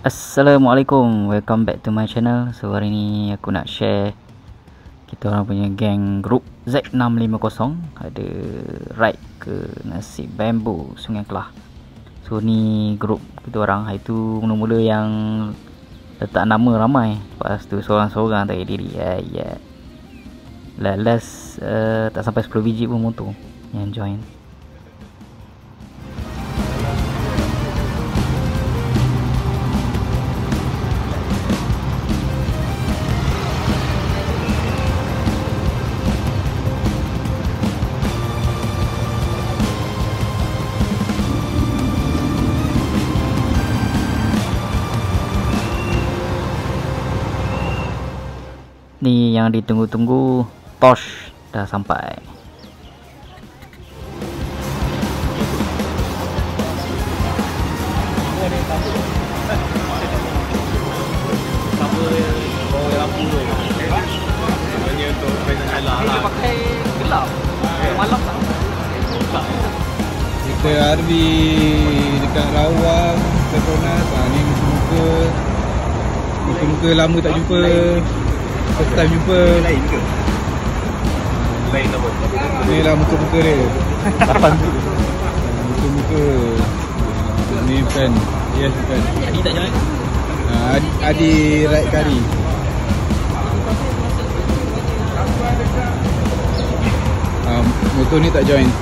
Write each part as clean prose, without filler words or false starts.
Assalamualaikum, welcome back to my channel. So hari ni aku nak share kita orang punya gang group Z650 ada ride ke Nasib Bambu Sungai Kelah. So ni group kita orang, hari tu mula-mula yang letak nama ramai, lepas tu seorang-seorang tak diri. Last tak sampai 10 biji pun motor yang join. Ni yang ditunggu-tunggu, Tosh dah sampai. Dia pakai gelap malam tak? Kita RV dekat Rawang, Petronas. Ni muka-muka lama tak jumpa. First time jumpa. Lain ke? Lain apa? Ni lah muka-muka dia. Kapan tu? Muka-muka. Ni bukan. Yes, bukan. Adi tak jalan? Adi ride kari. Motor ni tak join.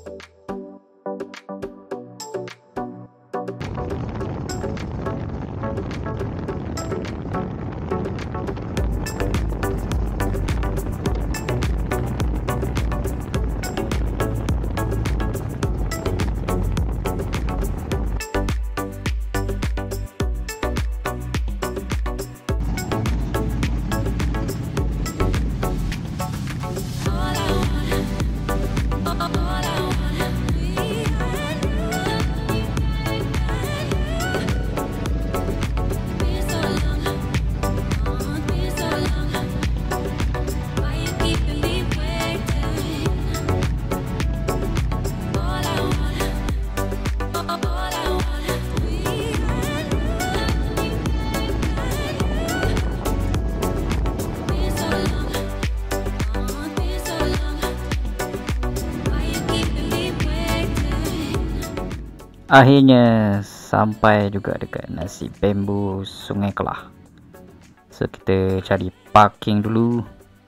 Akhirnya sampai juga dekat nasi bambu Sungai Kelah. So kita cari parking dulu.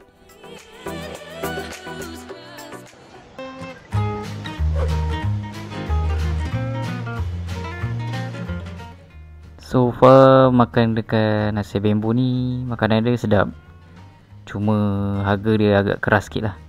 So far makan dekat nasi bambu ni, makanan dia sedap. Cuma harga dia agak keras sikit lah.